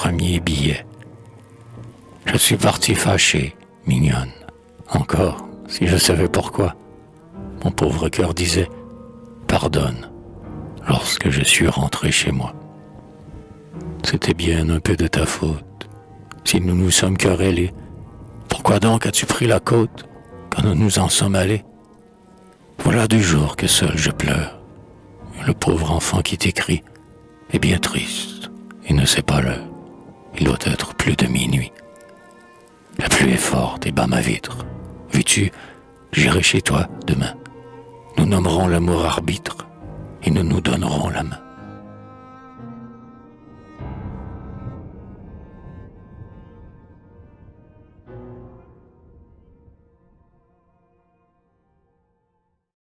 premier billet. Je suis parti fâché, mignonne. Encore, si je savais pourquoi. Mon pauvre cœur disait « Pardonne » lorsque je suis rentré chez moi. C'était bien un peu de ta faute. Si nous nous sommes querellés, pourquoi donc as-tu pris la côte quand nous nous en sommes allés? Voilà 2 jours que seul je pleure. Le pauvre enfant qui t'écrit est bien triste et ne sait pas l'heure. Il doit être plus de minuit. La pluie est forte et bat ma vitre. Veux-tu, j'irai chez toi demain. Nous nommerons l'amour arbitre et nous nous donnerons la main.